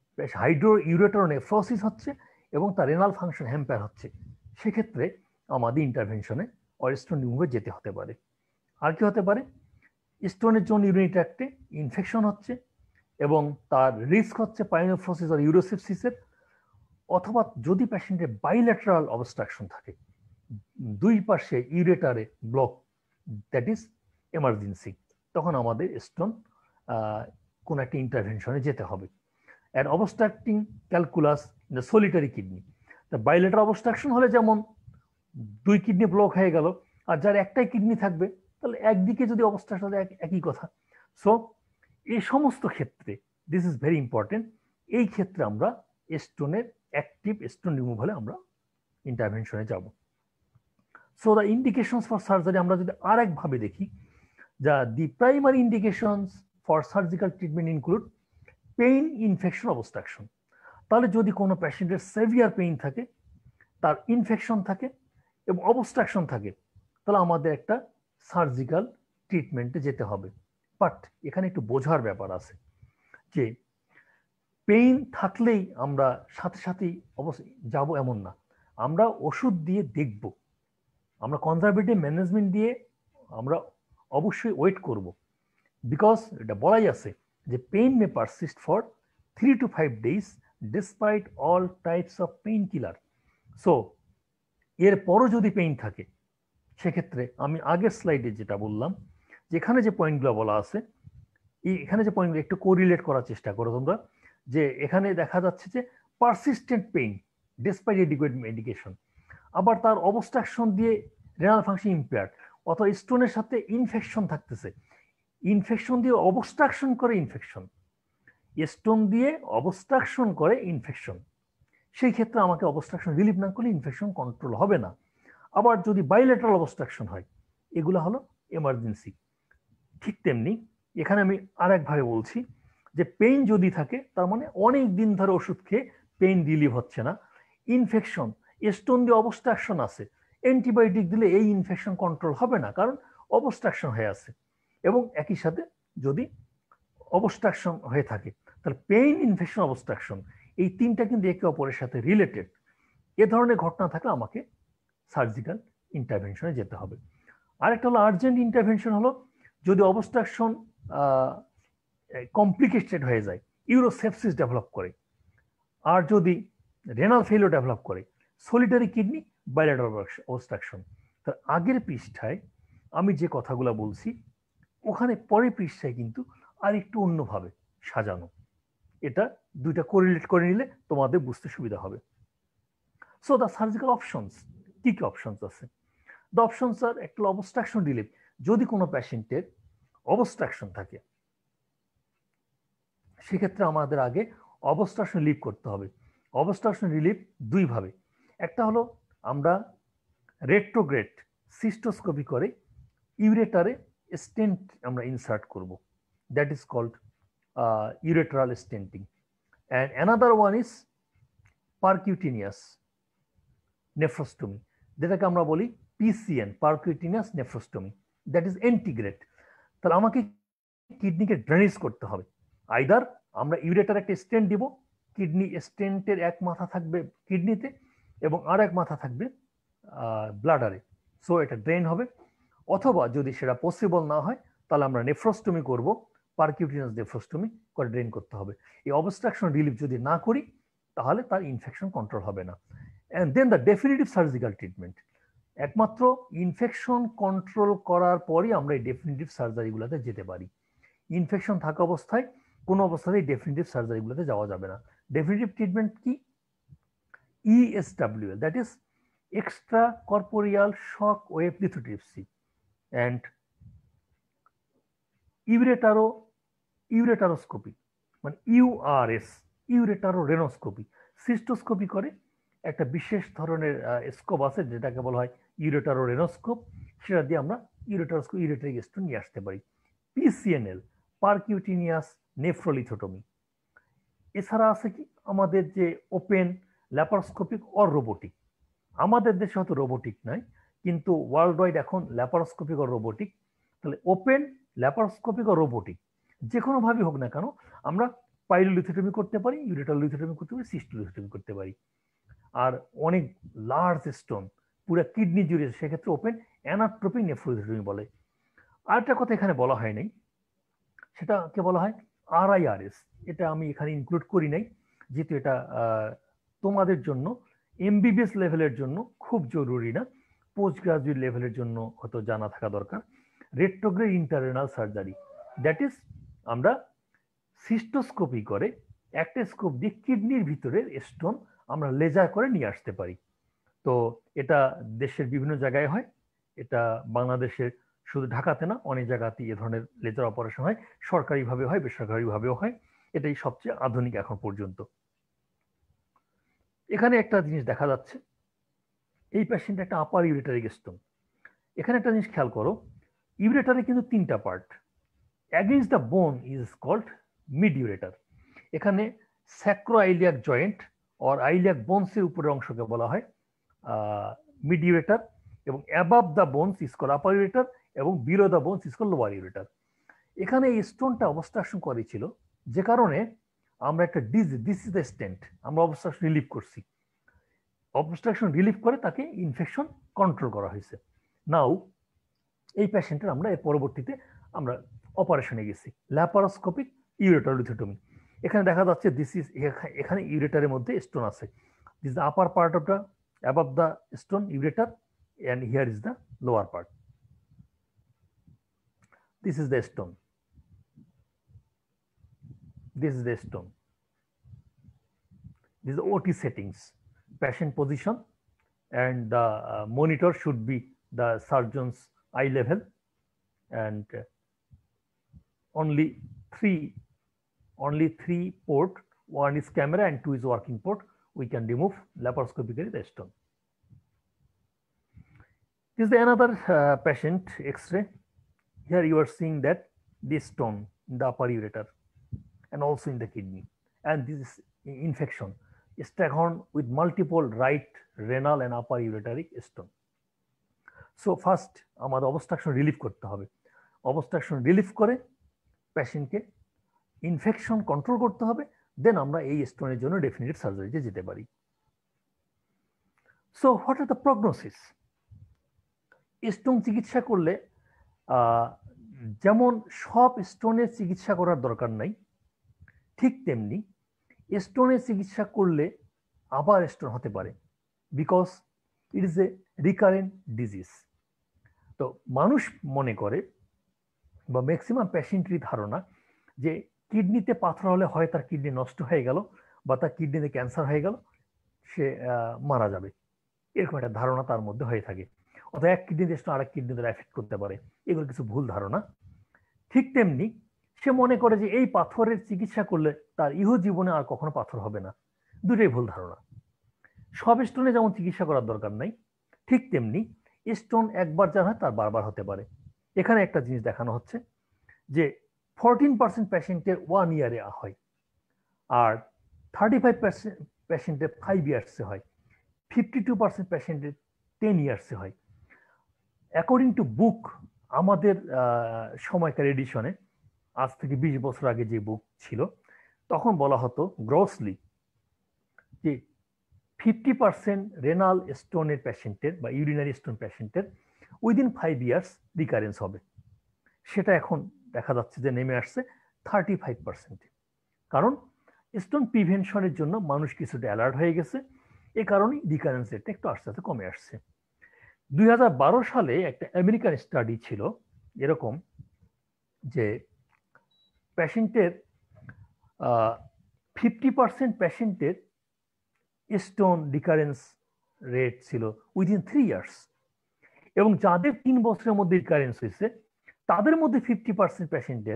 ইউরেটার নেফ্রোসিস হচ্ছে এবং তার রেনাল ফাংশন হ্যাম্পার হচ্ছে, সেক্ষেত্রে আমাদের ইন্টারভেনশনে অর স্টোন রিমুভে যেতে হতে পারে। আর কি হতে পারে, স্টোনের জন্য ইউরিনারি ট্র্যাক্টে ইনফেকশন হচ্ছে এবং তার রিস্ক হচ্ছে পাইলোনেফ্রোসিস আর ইউরোসেপসিসের, অথবা যদি পেশেন্টের বাইল্যাটারাল অবস্ট্রাকশন থাকে, দুই পাশে ইউরেটারে ব্লক, দ্যাট ইজ এমার্জেন্সি, তখন আমাদের স্টোন কোন একটা ইন্টারভেনশনে যেতে হবে। And obstructing calculus in the solitary kidney. তা বাইলেটারাল অবস্ট্রাকশন হলে যেমন দুই কিডনি ব্লক হয়ে গেল, আর যার একটাই কিডনি থাকবে তাহলে একদিকে যদি অবস্ট্রাকশন হয় একই কথা। সো এই সমস্ত ক্ষেত্রে দিস ইজ ভেরি ইম্পর্টেন্ট। এই ক্ষেত্রে আমরা স্টোনের অ্যাক্টিভ স্টোন রিমুভালে আমরা ইন্টারভেনশনে যাব। So the indications for surgery আমরা যদি আরেকভাবে দেখি, the primary indications for surgical treatment include pain, infection, obstruction. তাহলে যদি কোনো পেশেন্টের সেভিয়ার পেইন থাকে, তার ইনফেকশন থাকে এবং অবস্ট্রাকশন থাকে, তাহলে আমাদের একটা সার্জিক্যাল ট্রিটমেন্টে যেতে হবে। বাট এখানে একটু বোঝার ব্যাপার আছে যে পেইন থাকলেই আমরা সাথে সাথেই যাব এমন না, আমরা ওষুধ দিয়ে দেখব, আমরা কনজারভেটিভ ম্যানেজমেন্ট দিয়ে আমরা অবশ্যই ওয়েট করব, বিকজ এটা বলাই আছে যে pain may persist for 3 to 5 days despite all types of painkiller. So এরপরও যদি পেইন থাকে সেক্ষেত্রে আমি আগের স্লাইডে যেটা বললাম যেখানে যে পয়েন্টগুলো বলা আছে এখানে যে পয়েন্টগুলো একটু কোরিলেট করার চেষ্টা করো তোমরা, যে এখানে দেখা যাচ্ছে যে persistent pain despite adequate medication, আবার তার অবস্ট্রাকশন দিয়ে রেনাল ফাংশন ইম্পেয়ার্ড, অথবা স্টোনের সাথে ইনফেকশন থাকতেছে, ইনফেকশন দিয়ে অবস্ট্রাকশন করে ইনফেকশন, স্টোন দিয়ে অবস্ট্রাকশন করে ইনফেকশন, সেই ক্ষেত্রে আমাকে অবস্ট্রাকশন রিলিভ না করলে ইনফেকশন কন্ট্রোল হবে না। আবার যদি বাইলেটারাল অবস্ট্রাকশন হয়, এগুলো হলো এমার্জেন্সি। ঠিক তেমনি এখানে আমি আরেকভাবে বলছি যে পেইন যদি থাকে, তার মানে অনেক দিন ধরে ওষুধ খেয়ে পেইন রিলিভ হচ্ছে না, ইনফেকশন, স্টোন দিয়ে অবস্ট্রাকশন আছে, অ্যান্টিবায়োটিক দিলে এই ইনফেকশন কন্ট্রোল হবে না, কারণ অবস্ট্রাকশন হয়ে আছে। এবং একই সাথে যদি অবস্ট্রাকশন হয়ে থাকে, তাহলে পেইন, ইনফেকশন, অবস্ট্রাকশন, এই তিনটা কিন্তু একে অপরের সাথে রিলেটেড। এ ধরনের ঘটনা থাকলে আমাকে সার্জিক্যাল ইন্টারভেনশনে যেতে হবে। আরেকটা হলো আর্জেন্ট ইন্টারভেনশন, হলো যদি অবস্ট্রাকশন কমপ্লিকেটেড হয়ে যায়, ইউরোসেপসিস ডেভেলপ করে, আর যদি রেনাল ফেলিওর ডেভেলপ করে, সলিটারি কিডনি, বাইলেটারাল অবস্ট্রাকশন। তার আগের পৃষ্ঠায় আমি যে কথাগুলো বলছি, ওখানে পরের পৃষ্ঠায় কিন্তু আর একটু অন্যভাবে সাজানো। এটা দুইটা কোরিলেট করে নিলে তোমাদের বুঝতে সুবিধা হবে। সো দ্য সার্জিক্যাল অপশনস, কি কি অপশনস আছে? দ্য অপশনস আর একটা অবস্ট্রাকশন রিলিফ, যদি কোনো পেশেন্টের অবস্ট্রাকশন থাকে সেক্ষেত্রে আমাদের আগে অবস্ট্রাকশন রিলিভ করতে হবে। অবস্ট্রাকশন রিলিভ দুইভাবে, একটা হলো আমরা রেট্রোগ্রেড সিস্টোস্কোপি করে ইউরেটারে স্টেন্ট আমরা ইনসার্ট করব, that is called ureteral stenting, and another one is percutaneous nephrostomy, যেটাকে আমরা বলি PCN, percutaneous nephrostomy, that is antegrade। তাহলে আমাকে কিডনিকে ড্রেনেজ করতে হবে, আইদার আমরা ইউরেটার একটা স্টেন্ট দিব, কিডনি স্টেন্টের এক মাথা থাকবে কিডনিতে এবং আর এক মাথা থাকবে ব্লাডারে, সো এটা ড্রেন হবে, অথবা যদি সেটা পসিবল না হয় তাহলে আমরা নেফ্রোস্টমি করব, পারকিউটিনাস নেফ্রোস্টমি করে ড্রেন করতে হবে। এই অবস্ট্রাকশন রিলিফ যদি না করি তাহলে তার ইনফেকশন কন্ট্রোল হবে না। And then the definitive surgical treatment, একমাত্র ইনফেকশন কন্ট্রোল করার পরই আমরা এই ডেফিনিটিভ সার্জারিগুলোতে যেতে পারি। ইনফেকশন থাকা অবস্থায় কোনো অবস্থাতেই ডেফিনিটিভ সার্জারিগুলোতে যাওয়া যাবে না। ডেফিনিটিভ ট্রিটমেন্ট কি? ESWL, that is extracorporeal shock wave lithotripsy, and ureteroscopy, মানে URS, ইউরেটারোরেনোস্কোপি, সিস্টোস্কোপি করে একটা বিশেষ ধরনের স্কোপ আছে যেটাকে বলা হয় ইউরেটারোরেনোস্কোপ, সেটা দিয়ে আমরা ইউরেটারিক স্টোন নিয়ে আসতে পারি। PCNL, percutaneous nephrolithotomy. এছাড়া আছে কি আমাদের যে ওপেন ল্যাপারোস্কোপিক অর রোবোটিক, আমাদের দেশে হয়তো রোবোটিক নাই, কিন্তু ওয়ার্ল্ড ওয়াইড এখন ল্যাপারোস্কোপিক অর রোবোটিক। তাহলে ওপেন, ল্যাপারোস্কোপিক অর রোবোটিক, যে কোনোভাবে হোক না কেন আমরা পাইলোলিথোটমি করতে পারি, ইউরেটারোলিথোটমি করতে পারি, সিস্টোলিথোটমি করতে পারি। আর অনেক লার্জ স্টোন পুরো কিডনি জুড়ে, সেক্ষেত্রে ওপেন অ্যানাট্রোপিক নেফ্রোলিথোটমি বলে। আরেকটা কথা এখানে বলা হয় নাই, সেটাকে বলা হয় RIRS, এটা আমি এখানে ইনক্লুড করি নাই, যেহেতু এটা তোমাদের জন্য MBBS লেভেলের জন্য খুব জরুরি না, পোস্ট গ্রাজুয়েট লেভেলের জন্য হয়তো জানা থাকা দরকার। Retrograde intrarenal surgery, that is আমরা সিস্টোস্কোপি করে একটা স্কোপ দিয়ে কিডনির ভিতরে স্টোন আমরা লেজার করে নিয়ে আসতে পারি। তো এটা দেশের বিভিন্ন জায়গায় হয়, এটা বাংলাদেশের শুধু ঢাকাতে না, অনেক জায়গাতেই এ ধরনের লেজার অপারেশন হয়, সরকারিভাবে হয়, বেসরকারিভাবেও হয়, এটাই সবচেয়ে আধুনিক এখন পর্যন্ত। এখানে একটা জিনিস দেখা যাচ্ছে, এই পেশেন্ট একটা আপার ইউরেটারিক স্টোন। এখানে একটা জিনিস খেয়াল করো, ইউরেটারে কিন্তু তিনটা part, against the bone is called mid ureter. এখানে স্যাক্রোআইলিয়াক জয়েন্ট অর আইলিয়াক বোনসের উপরের অংশকে বলা হয় মিড ইউরেটার, এবং above the bones is called upper ureter, এবং below the bones is called lower ureter. এখানে এই স্টোনটা অবস্ট্রাকশন করেছিল, যে কারণে আমরা একটা দিস ইজ দ্য স্টেন্ট, আমরা অবস্ট্রাকশন রিলিভ করছি, অবস্ট্রাকশন রিলিভ করে তাকে ইনফেকশন কন্ট্রোল করা হয়েছে। নাও এই পেশেন্টের আমরা এর পরবর্তীতে আমরা অপারেশনে গেছি, ল্যাপারোস্কোপিক ইউরেটারোলিথোটমি। এখানে দেখা যাচ্ছে দিস ইজ, এখানে ইউরেটারের মধ্যে স্টোন আছে, this is the upper part of the above the stone ureter, and here is the lower part. This is the stone. This is the stone. This is OT settings, patient position, and the monitor should be the surgeon's eye level, and only three port. One is camera and two is working port. We can remove laparoscopically the stone. This is another patient X-ray. Here you are seeing that this stone in the upper ureter and also in the kidney, and this is infection, Staghorn with multiple right renal and upper uretary stone. So first আমাদের obstruction relief করতে হবে, obstruction relief করে পেশেন্টকে infection control করতে হবে, দেন আমরা এই স্টোনের জন্য ডেফিনিট সার্জারিতে যেতে পারি। So what are the prognosis? Stone চিকিৎসা করলে যেমন সব স্টোনের চিকিৎসা করার দরকার নাই, ঠিক তেমনি স্টোনের চিকিৎসা করলে আবার স্টোন হতে পারে, because it is a recurrent disease. তো মানুষ মনে করে বা ম্যাক্সিমাম পেশেন্টেরই ধারণা যে কিডনিতে পাথর হলে হয় তার কিডনি নষ্ট হয়ে গেল বা তার কিডনিতে ক্যান্সার হয়ে গেল, সে মারা যাবে, এরকম একটা ধারণা তার মধ্যে হয়ে থাকে। অথবা এক কিডনিতে স্টোন আরেক কিডনিতে এফেক্ট করতে পারে, এগুলো কিছু ভুল ধারণা। ঠিক তেমনি সে মনে করে যে এই পাথরের চিকিৎসা করলে তার জীবনে আর কখনো পাথর হবে না, দুটোই ভুল ধারণা। সব স্টোনে যেমন চিকিৎসা করার দরকার নাই, ঠিক তেমনি স্টোন একবার যা হয় তার বারবার হতে পারে। এখানে একটা জিনিস দেখানো হচ্ছে যে 14% পেশেন্টের 1 ইয়ারে হয়, আর 35% পেশেন্টের 5 ইয়ার্সে হয়, 52% পেশেন্টের 10 ইয়ার্সে হয়। অ্যাকর্ডিং টু বুক, আমাদের সময়কার এডিশনে আজ থেকে 20 বছর আগে যে বুক ছিল তখন বলা হতো গ্রসলি যে 50% রেনাল স্টোনের পেশেন্টের বা ইউরিনারি স্টোন পেশেন্টের উইদিন 5 ইয়ার্স রিকারেন্স হবে। সেটা এখন দেখা যাচ্ছে যে নেমে আসছে 35%। কারণ স্টোন প্রিভেনশনের জন্য মানুষ কিছুটা অ্যালার্ট হয়ে গেছে, এ কারণেই রিকারেন্স রেটটা একটু আস্তে আস্তে কমে আসছে। 2012 সালে একটা আমেরিকান স্টাডি ছিল এরকম যে পেশেন্টের 50% পেশেন্টের স্টোন রিকারেন্স রেট ছিল উইদিন 3 ইয়ার্স, এবং যাদের 3 বছরের মধ্যে রিকারেন্স হয়েছে তাদের মধ্যে 50% পেশেন্টের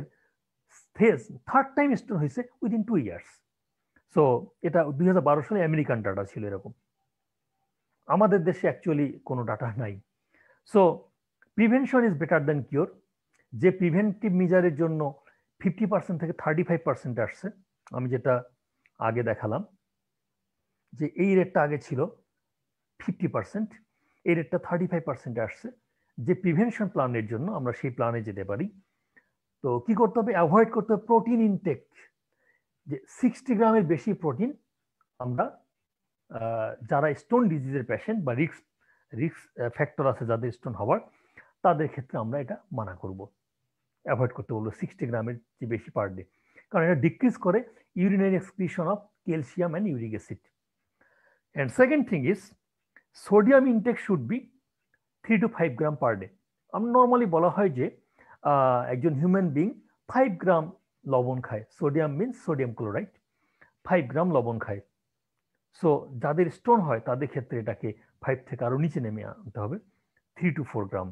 থার্ড টাইম স্টোন হয়েছে উইদিন 2 ইয়ার্স। সো এটা 2012 সালে আমেরিকান ডাটা ছিল এরকম। আমাদের দেশে অ্যাকচুয়ালি কোনো ডাটা নাই। So prevention is better than cure. যে প্রিভেন্টিভ মেজারের জন্য 50% থেকে 35% আসছে, আমি যেটা আগে দেখালাম যে এই রেটটা আগে ছিল 50%, এই রেটটা 35% আসছে। যে প্রিভেনশন প্ল্যানের জন্য আমরা সেই প্ল্যানে যেতে পারি। তো কি করতে হবে? অ্যাভয়েড করতে হবে প্রোটিন ইনটেক, যে 60 গ্রামের বেশি প্রোটিন আমরা যারা স্টোন ডিজিজের পেশেন্ট বা রিস্ক ফ্যাক্টর আছে যাদের স্টোন হওয়ার, তাদের ক্ষেত্রে আমরা এটা মানা করব, অ্যাভয়েড করতে বলবো 60 গ্রামের যে বেশি পার ডে, কারণ এটা ডিক্রিজ করে urinary excretion of calcium and uric acid. And second thing is sodium intake should be 3 to 5 gram per day. আমরা নর্মালি বলা হয় যে একজন হিউম্যান বিং 5 গ্রাম লবণ খায়, sodium means sodium chloride, 5 gram লবণ খায়। সো যাদের স্টোন হয় তাদের ক্ষেত্রে এটাকে 5 থেকে আরো নিচে নেমে আনতে হবে, 3 to 4 গ্রাম।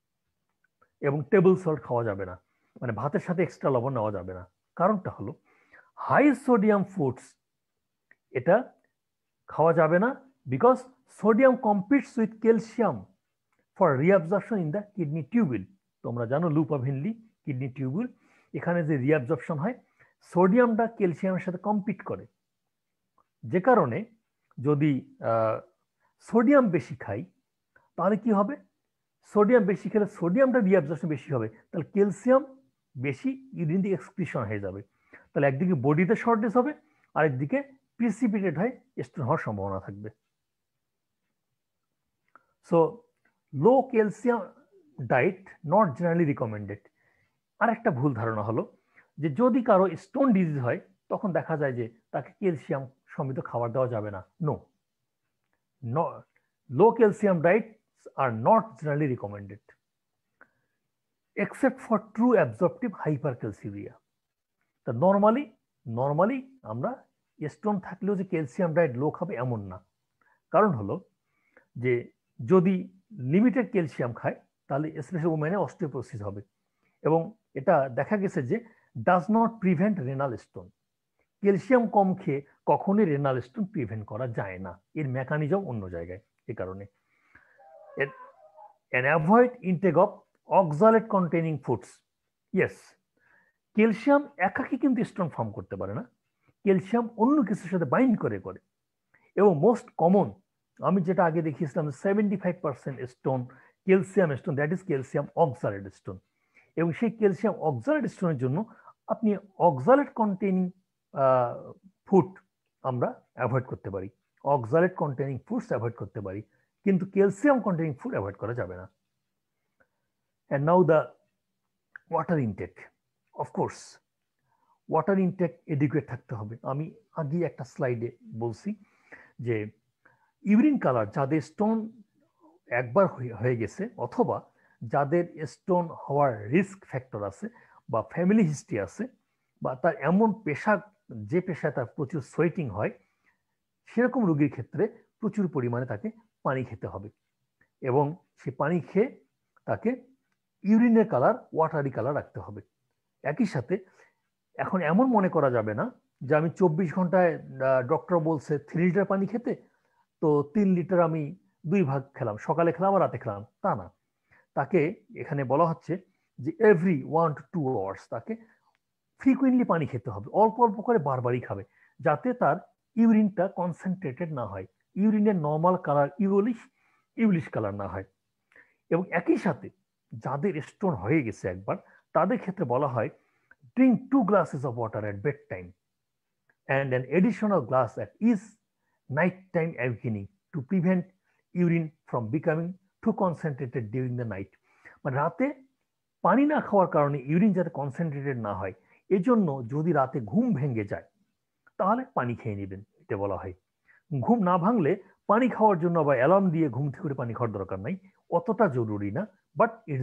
এবং টেবল সল্ট খাওয়া যাবে না, মানে ভাতের সাথে এক্সট্রা লবণ নেওয়া যাবে না। কারণটা হলো হাই সোডিয়াম ফুডস এটা খাওয়া যাবে না, because sodium competes with calcium for reabsorption in the kidney tubule. তোমরা জানো loop of Henle kidney tubule, এখানে যে রিঅ্যাবজর্পশন হয় সোডিয়ামটা ক্যালসিয়ামের সাথে কম্পিট করে, যে কারণে যদি সোডিয়াম বেশি খাই তাহলে কি হবে? সোডিয়াম বেশি খেলে সোডিয়ামটা রিঅ্যাবজর্পশন বেশি হবে, তাহলে ক্যালসিয়াম বেশি ইউরিন দিয়ে এক্সক্রিশন হয়ে যাবে। তাহলে একদিকে বডিতে শর্টেজ হবে, আরেকদিকে প্রিসিপিটেড হয় স্টোন হওয়ার সম্ভাবনা থাকবে। So low calcium diet not generally recommended. আর একটা ভুল ধারণা হলো যে যদি কারো স্টোন ডিজিজ হয় তখন দেখা যায় যে তাকে ক্যালসিয়াম সমৃদ্ধ খাবার দেওয়া যাবে না। No, low calcium diet are not generally recommended. except for true absorptive hypercalciuria. তা নর্মালি আমরা স্টোন থাকলেও যে ক্যালসিয়াম ডায়েট লো খাবে এমন না। কারণ হলো যে যদি লিমিটেড ক্যালসিয়াম খায় তাহলে স্পেশালি ওমেনে অস্টিওপোরোসিস হবে, এবং এটা দেখা গেছে যে does not prevent renal stone. Calcium কম খেয়ে কখনোই রেনাল স্টোন প্রিভেন্ট করা যায় না, এর মেকানিজম অন্য জায়গায়। এ কারণে and avoid intake of oxalate containing foods. Yes, calcium একাকি কিন্তু স্টোন ফর্ম করতে পারে না, ক্যালসিয়াম অন্য কিছুর সাথে বাইন্ড করে করে। এবং মোস্ট কমন আমি যেটা আগে দেখিয়েছিলাম 75% stone calcium stone, that is calcium oxalate stone. এবং সেই ক্যালসিয়াম অক্সালেট স্টোনের জন্য আপনি অক্সালেট কন্টেনিং ফুড আমরা অ্যাভয়েড করতে পারি, অক্সালেট কন্টেনিং ফুডস অ্যাভয়েড করতে পারি, কিন্তু ক্যালসিয়াম কন্টেনিং ফুড অ্যাভয়েড করা যাবে না। And now the water intake. Of course, water intake adequate থাকতে হবে। আমি আগে একটা স্লাইডে বলছি যে ইউরিন কালার যাদের স্টোন একবার হয়ে গেছে অথবা যাদের স্টোন হওয়ার রিস্ক ফ্যাক্টর আছে বা ফ্যামিলি হিস্ট্রি আছে বা তার এমন পেশা যে পেশায় তার প্রচুর সোয়েটিং হয়, সেরকম রোগীর ক্ষেত্রে প্রচুর পরিমাণে তাকে পানি খেতে হবে, এবং সে পানি খেয়ে তাকে ইউরিনের কালার ওয়াটারি কালার রাখতে হবে। একই সাথে এখন এমন মনে করা যাবে না যে আমি 24 ঘন্টায় ডক্টর বলছে 3 লিটার পানি খেতে, তো 3 লিটার আমি 2 ভাগ খেলাম, সকালে খেলাম আর রাতে খেলাম, তা না। তাকে এখানে বলা হচ্ছে যে এভরি 1 to 2 আওয়ার্স তাকে ফ্রিকুয়েন্টলি পানি খেতে হবে, অল্প অল্প করে বারবারই খাবে, যাতে তার ইউরিনটা কনসেন্ট্রেটেড না হয়, ইউরিনের নর্মাল কালার ইউলিশ কালার না হয়। এবং একই সাথে যাদের স্টোন হয়ে গেছে একবার, তাদের ক্ষেত্রে বলা হয় drink 2 glasses of water at bedtime and an additional glass at each nighttime awakening to prevent urine from becoming too concentrated during the night. মানে রাতে পানি না খাওয়ার কারণে ইউরিন যাতে কনসেন্ট্রেটেড না হয়, এজন্য যদি রাতে ঘুম ভেঙে যায় তাহলে পানি খেয়ে নেবেন, এটা বলা হয়। ঘুম না ভাঙলে পানি খাওয়ার জন্য আবার অ্যালার্ম দিয়ে ঘুম থেকে করে পানি খাওয়ার দরকার নাই, অতটা জরুরি না। বাট ইট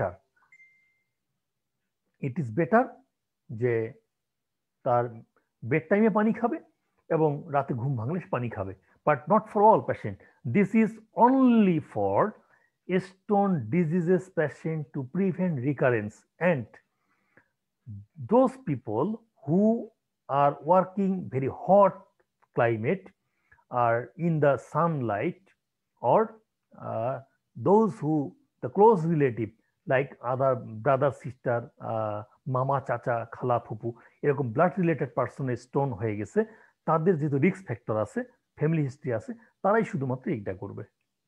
ইজ বেটার যে তার বেড টাইমে পানি খাবে এবং রাতে ঘুম ভাঙলে পানি খাবে, but not for all patient. This is only for stone diseases patient to prevent recurrence and those people who are working very hot climate are in the sunlight, or those who the close relative like other brother sister, মামা চাচা খালা ফুপু, এরকম blood related পার্সনের stone হয়ে গেছে, তাদের যেহেতু রিস্ক ফ্যাক্টর আছে, ফ্যামিলি হিস্ট্রি আছে, তারাই শুধুমাত্র এইটা করবে।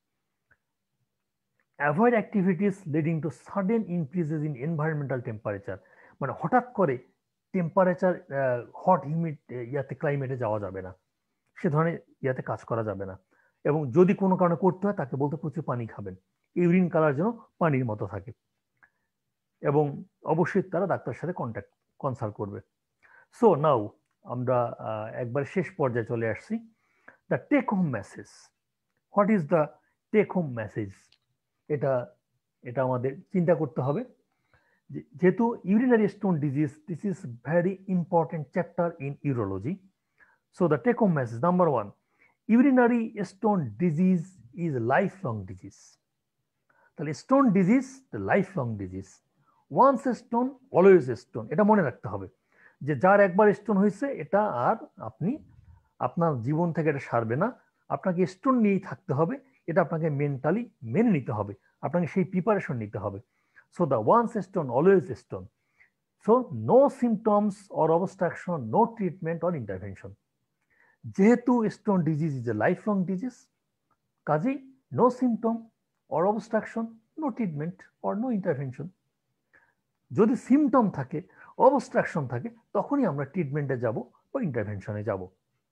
Avoid activities leading to sudden increases in environmental temperature, মানে হঠাৎ করে টেম্পারেচার হট হিউমিড ইয়াতে ক্লাইমেটে যাওয়া যাবে না, সে ধরনের ইয়াতে কাজ করা যাবে না। এবং যদি কোনো কারণে করতে হয় তাকে বলতে প্রচুর পানি খাবেন, ইউরিন কালার যেন পানির মতো থাকে, এবং অবশ্যই তারা ডাক্তারের সাথে কনসাল্ট করবে। সো নাও আমরা একবার শেষ পর্যায়ে চলে আসছি, the take home message. What is the take home message? এটা আমাদের চিন্তা করতে হবে। যেহেতু urinary stone disease, this is very important chapter in urology. So the take home message number 1, urinary stone disease is life long disease. তাহলে stone disease life long disease, once stone always stone, এটা মনে রাখতে হবে যে যার একবার stone হয়েছে এটা আর আপনি আপনার জীবন থেকে এটা সারবে না, আপনাকে স্টোন নিয়েই থাকতে হবে, এটা আপনাকে মেন্টালি মেনে নিতে হবে, আপনাকে সেই প্রিপারেশন নিতে হবে। So the once stone always stone, so no symptoms or obstruction, no treatment or intervention. যেহেতু stone disease is a life long disease, কাজেই no symptom or obstruction, no treatment or no intervention. যদি symptom থাকে, obstruction থাকে, তখনই আমরা ট্রিটমেন্টে যাব বা ইন্টারভেনশনে যাব।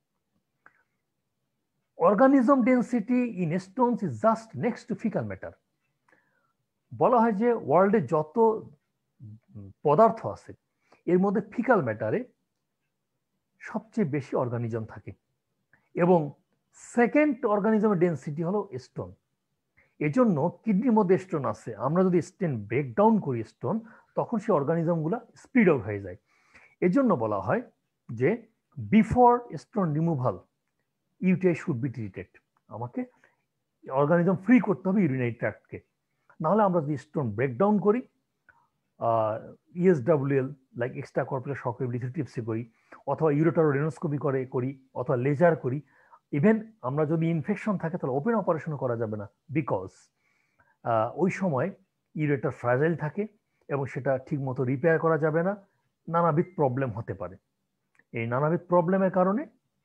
Organism density in stones is just next to faecal matter. বলা হয় যে ওয়ার্ল্ডে যত পদার্থ আছে এর মধ্যে ফিকাল ম্যাটারে সবচেয়ে বেশি অর্গানিজম থাকে, এবং সেকেন্ড অর্গানিজমের ডেন্সিটি হলো স্টোন। এজন্য কিডনির মধ্যে স্টোন আছে, আমরা যদি স্টেন ব্রেকডাউন করি স্টোন, তখন সেই অর্গানিজমগুলো স্পিড আউট হয়ে যায়। এজন্য বলা হয় যে before stone removal UTI should be treated. আমাকে অর্গানিজম ফ্রি করতে হবে ইউরিনারি ট্র্যাক্টকে। নাহলে আমরা যদি স্টোন ব্রেকডাউন করি, ESWL like extra corporeal shock wave lithotripsy করি, অথবা ইউরেটারোরেনোস্কোপি করি, অথবা লেজার করি, ইভেন আমরা যদি ইনফেকশন থাকে তাহলে ওপেন অপারেশনও করা যাবে না, বিকজ ওই সময় ইউরেটার ফ্রাজাইল থাকে এবং সেটা ঠিকমতো রিপেয়ার করা যাবে না, নানাবিধ প্রবলেম হতে পারে। এই নানাবিধ প্রবলেমের কারণে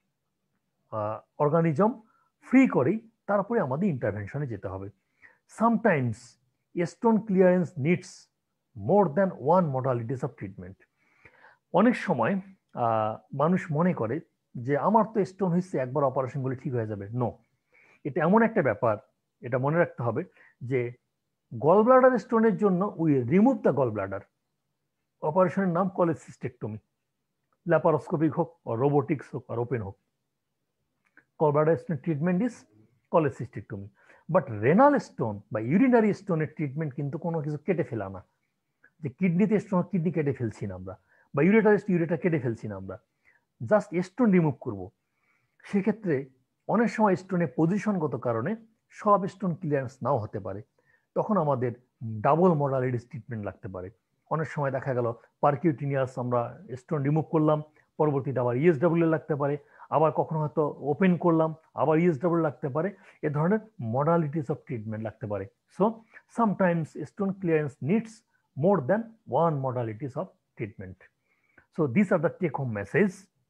অর্গানিজম ফ্রি করেই তারপরে আমাদের ইন্টারভেনশনে যেতে হবে। Sometimes stone clearance needs more than one modalities of treatment. অনেক সময় মানুষ মনে করে যে আমার তো স্টোন হয়েছে, একবার অপারেশন করলে ঠিক হয়ে যাবে। নো, এটা এমন একটা ব্যাপার, এটা মনে রাখতে হবে যে গল ব্লাডার স্টোনের জন্য we remove the gall bladder. অপারেশনের নাম কলেসিস্টেক্টমি, ল্যাপারোস্কোপিক হোক, রোবোটিক্স হোক আর ওপেন হোক, gall bladder stone treatment is cholecystectomy. But renal stone বা ইউরিনারি স্টোনের ট্রিটমেন্ট কিন্তু কোনো কিছু কেটে ফেলা না, যে কিডনিতে স্টোন, কিডনি কেটে ফেলছি না আমরা, বা ইউরেটার কেটে ফেলছি না আমরা, জাস্ট স্টোন রিমুভ করব। সেক্ষেত্রে অনেক সময় স্টোনের পজিশনগত কারণে সব স্টোন ক্লিয়ারেন্স নাও হতে পারে, তখন আমাদের ডাবল মডালিটিস ট্রিটমেন্ট লাগতে পারে। অনেক সময় দেখা গেল পারকিউটিনিয়াস আমরা স্টোন রিমুভ করলাম, পরবর্তীতে আবার ইএসডব্লিউ লাগতে পারে, আবার কখনো হয়তো ওপেন করলাম, আবার ইএসডব্লিউ লাগতে পারে। এ ধরনের মডালিটিস অফ ট্রিটমেন্ট লাগতে পারে। So sometimes stone clearance needs more than one modalities of treatment. So these are the take home message.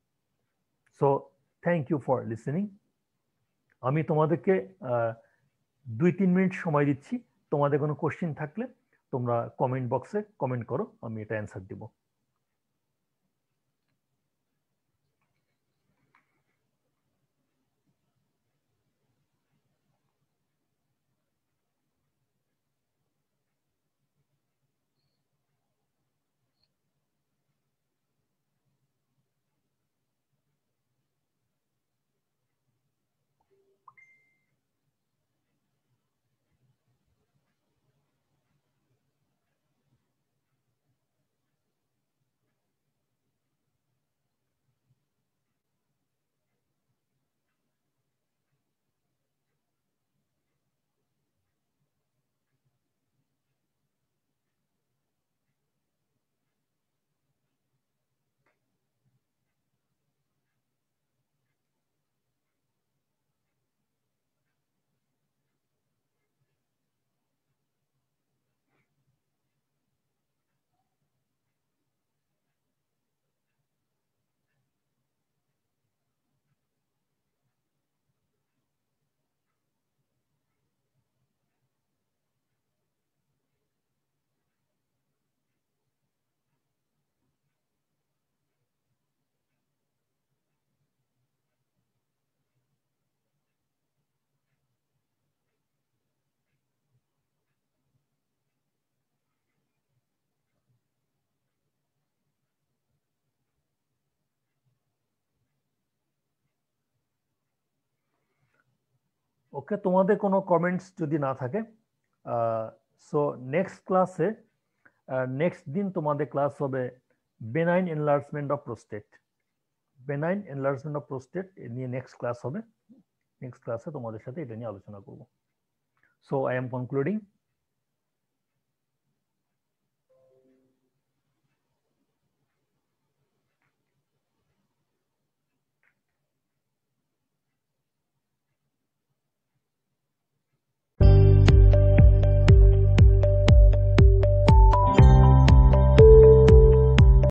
So thank you for listening. আমি তোমাদেরকে 2-3 মিনিট সময় দিচ্ছি, তোমাদের কোনো কোশ্চেন থাকলে তোমরা কমেন্ট বক্সে কমেন্ট করো, আমি এটা অ্যান্সার দিব। ওকে, তোমাদের কোনো কমেন্টস যদি না থাকে, সো নেক্সট ক্লাসে, নেক্সট দিন তোমাদের ক্লাস হবে benign enlargement of prostate. Benign enlargement of prostate নিয়ে নেক্সট ক্লাস হবে। নেক্সট ক্লাসে তোমাদের সাথে এটা নিয়ে আলোচনা করব। So I am concluding.